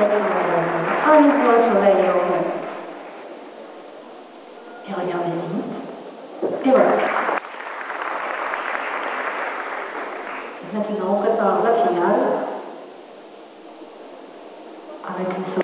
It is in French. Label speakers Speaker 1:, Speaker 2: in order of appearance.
Speaker 1: un mouvement sur l'aile en haut. Et regardez-y. Et voilà. Maintenant, on prépare la finale avec une